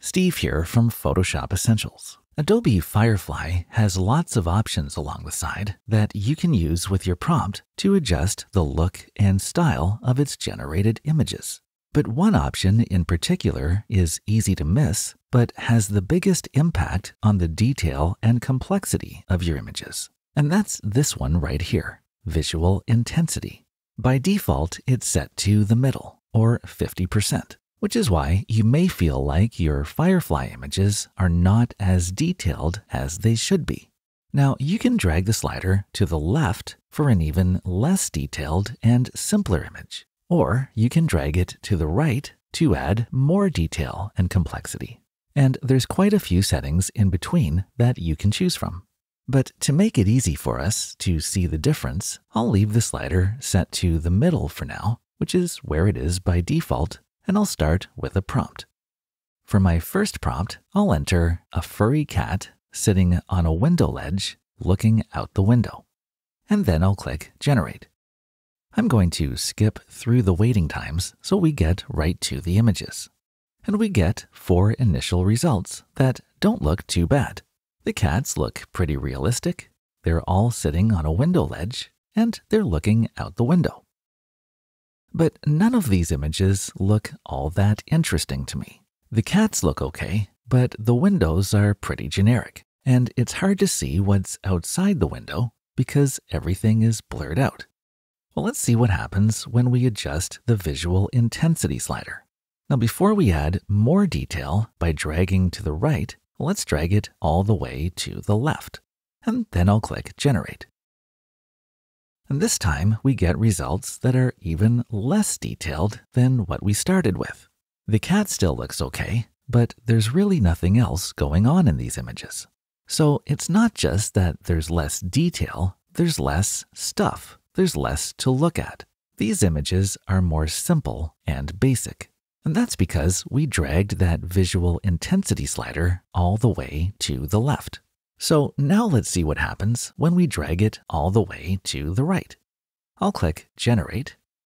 Steve here from Photoshop Essentials. Adobe Firefly has lots of options along the side that you can use with your prompt to adjust the look and style of its generated images. But one option in particular is easy to miss, but has the biggest impact on the detail and complexity of your images. And that's this one right here, visual intensity. By default, it's set to the middle, or 50%. Which is why you may feel like your Firefly images are not as detailed as they should be. Now, you can drag the slider to the left for an even less detailed and simpler image, or you can drag it to the right to add more detail and complexity. And there's quite a few settings in between that you can choose from. But to make it easy for us to see the difference, I'll leave the slider set to the middle for now, which is where it is by default. And I'll start with a prompt. For my first prompt, I'll enter a furry cat sitting on a window ledge looking out the window. And then I'll click Generate. I'm going to skip through the waiting times so we get right to the images. And we get 4 initial results that don't look too bad. The cats look pretty realistic, they're all sitting on a window ledge, and they're looking out the window. But none of these images look all that interesting to me. The cats look okay, but the windows are pretty generic, and it's hard to see what's outside the window because everything is blurred out. Well, let's see what happens when we adjust the visual intensity slider. Now, before we add more detail by dragging to the right, let's drag it all the way to the left, and then I'll click Generate. And this time we get results that are even less detailed than what we started with. The cat still looks okay, but there's really nothing else going on in these images. So it's not just that there's less detail, there's less stuff, there's less to look at. These images are more simple and basic. And that's because we dragged that visual intensity slider all the way to the left. So now let's see what happens when we drag it all the way to the right. I'll click Generate.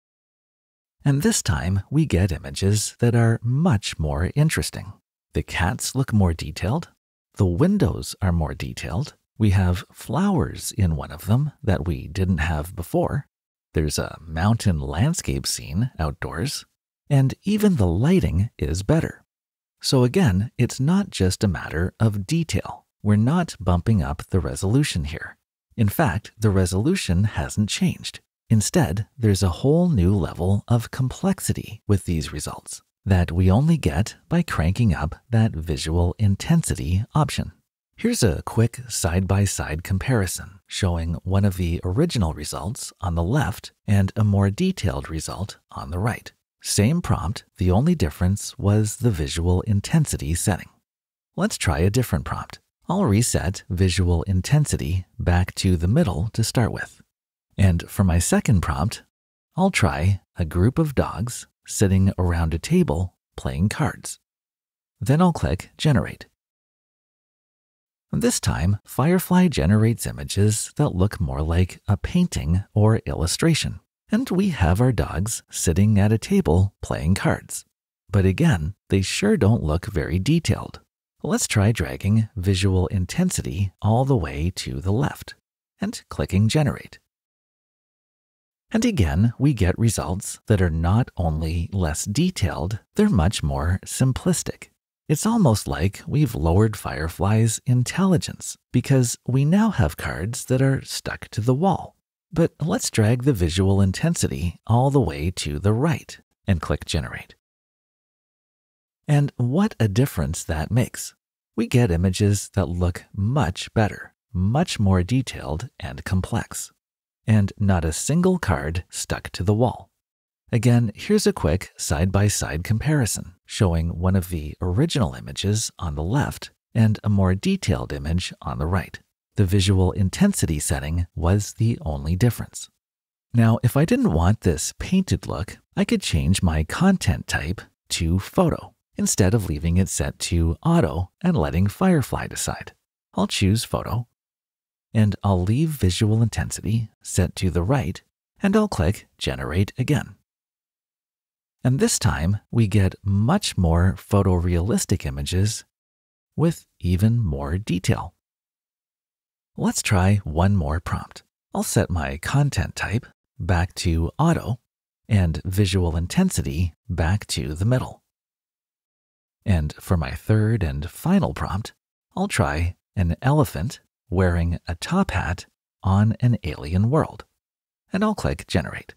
And this time we get images that are much more interesting. The cats look more detailed. The windows are more detailed. We have flowers in one of them that we didn't have before. There's a mountain landscape scene outdoors. And even the lighting is better. So again, it's not just a matter of detail. We're not bumping up the resolution here. In fact, the resolution hasn't changed. Instead, there's a whole new level of complexity with these results that we only get by cranking up that visual intensity option. Here's a quick side-by-side comparison showing one of the original results on the left and a more detailed result on the right. Same prompt, the only difference was the visual intensity setting. Let's try a different prompt. I'll reset visual intensity back to the middle to start with. And for my second prompt, I'll try a group of dogs sitting around a table playing cards. Then I'll click Generate. This time, Firefly generates images that look more like a painting or illustration. And we have our dogs sitting at a table playing cards. But again, they sure don't look very detailed. Let's try dragging visual intensity all the way to the left and clicking Generate. And again, we get results that are not only less detailed, they're much more simplistic. It's almost like we've lowered Firefly's intelligence because we now have cards that are stuck to the wall. But let's drag the visual intensity all the way to the right and click Generate. And what a difference that makes. We get images that look much better, much more detailed and complex, and not a single card stuck to the wall. Again, here's a quick side-by-side comparison showing one of the original images on the left and a more detailed image on the right. The visual intensity setting was the only difference. Now, if I didn't want this painted look, I could change my content type to photo instead of leaving it set to auto and letting Firefly decide. I'll choose photo, and I'll leave visual intensity set to the right, and I'll click Generate again. And this time, we get much more photorealistic images with even more detail. Let's try one more prompt. I'll set my content type back to auto and visual intensity back to the middle. And for my third and final prompt, I'll try an elephant wearing a top hat on an alien world. And I'll click Generate.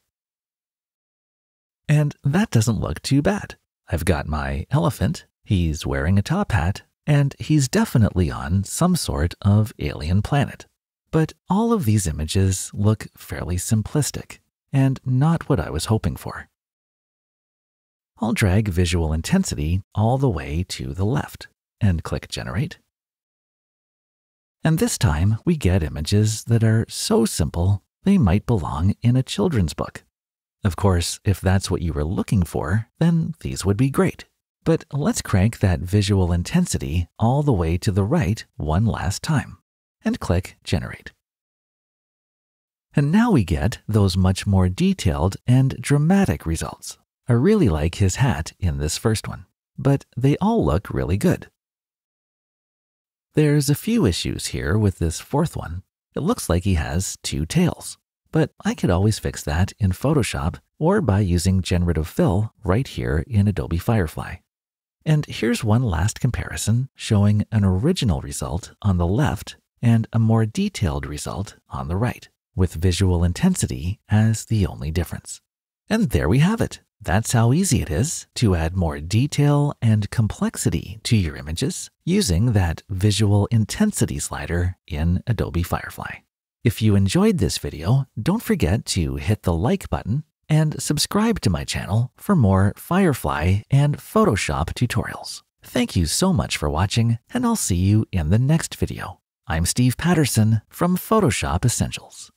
And that doesn't look too bad. I've got my elephant, he's wearing a top hat, and he's definitely on some sort of alien planet. But all of these images look fairly simplistic and not what I was hoping for. I'll drag visual intensity all the way to the left and click Generate. And this time we get images that are so simple they might belong in a children's book. Of course, if that's what you were looking for, then these would be great. But let's crank that visual intensity all the way to the right one last time and click Generate. And now we get those much more detailed and dramatic results. I really like his hat in this first one, but they all look really good. There's a few issues here with this fourth one. It looks like he has two tails, but I could always fix that in Photoshop or by using generative fill right here in Adobe Firefly. And here's one last comparison showing an original result on the left and a more detailed result on the right, with visual intensity as the only difference. And there we have it. That's how easy it is to add more detail and complexity to your images using that visual intensity slider in Adobe Firefly. If you enjoyed this video, don't forget to hit the like button and subscribe to my channel for more Firefly and Photoshop tutorials. Thank you so much for watching, and I'll see you in the next video. I'm Steve Patterson from Photoshop Essentials.